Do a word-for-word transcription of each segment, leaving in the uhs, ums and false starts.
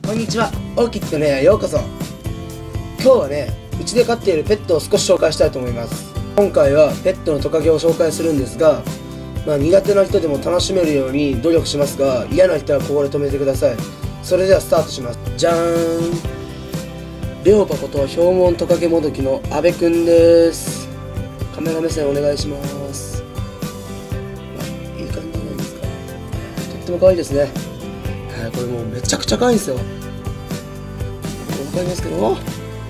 こんにちは、オーキッドの部屋へようこそ。今日はね、うちで飼っているペットを少し紹介したいと思います。今回はペットのトカゲを紹介するんですが、まあ、苦手な人でも楽しめるように努力しますが、嫌な人はここで止めてください。それではスタートします。じゃーん。レオパことヒョウモントカゲモドキの阿部くんです。カメラ目線お願いします。まあ、いい感じじゃないですか。とっても可愛いですね。はい、これもうめちゃくちゃ可愛いんですよ。わかりますけど、この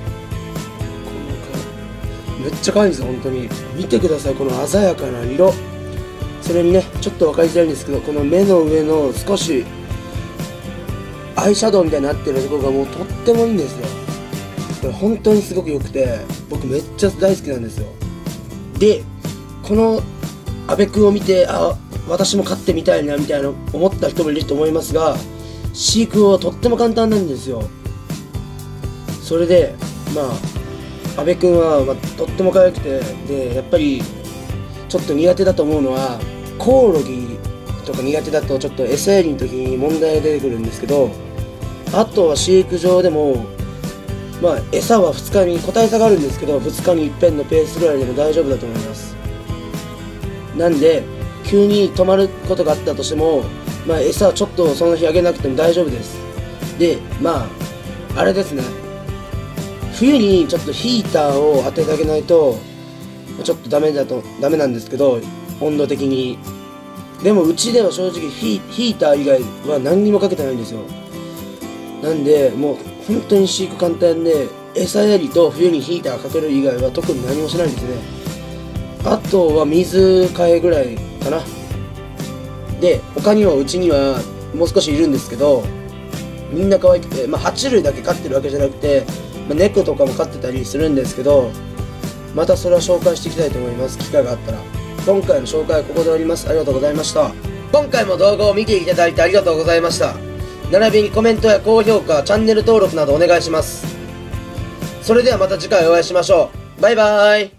顔めっちゃ可愛いんですよ。本当に見てください、この鮮やかな色。それにね、ちょっと分かりづらいんですけど、この目の上の少しアイシャドウみたいになってるところがもうとってもいいんですよ。これ本当にすごく良くて、僕めっちゃ大好きなんですよ。で、この阿部くんを見て、あ、私も飼ってみたいなみたいな思った人もいると思いますが、飼育はとっても簡単なんですよ。それでまあ阿部くんは、まあ、とっても可愛くて、でやっぱりちょっと苦手だと思うのは、コオロギとか苦手だとちょっと餌やりの時に問題が出てくるんですけど、あとは飼育場でもまあ餌はふつかに個体差があるんですけど、ふつかにいっぺんのペースぐらいでも大丈夫だと思います。なんで急に止まることがあったとしても、まあ餌はちょっとその日あげなくても大丈夫です。でまああれですね、冬にちょっとヒーターを当ててあげないとちょっとダメだとダメなんですけど、温度的に。でもうちでは正直ヒヒーター以外は何にもかけてないんですよ。なんでもう本当に飼育簡単で、餌やりと冬にヒーターかける以外は特に何もしないんですね。あとは水替えぐらいかな。で他にはうちにはもう少しいるんですけど、みんな可愛くて、まあ爬虫類だけ飼ってるわけじゃなくて、まあ、猫とかも飼ってたりするんですけど、またそれは紹介していきたいと思います、機会があったら。今回の紹介はここで終わります。ありがとうございました。今回も動画を見ていただいてありがとうございました。並びにコメントや高評価、チャンネル登録などお願いします。それではまた次回お会いしましょう。バイバーイ。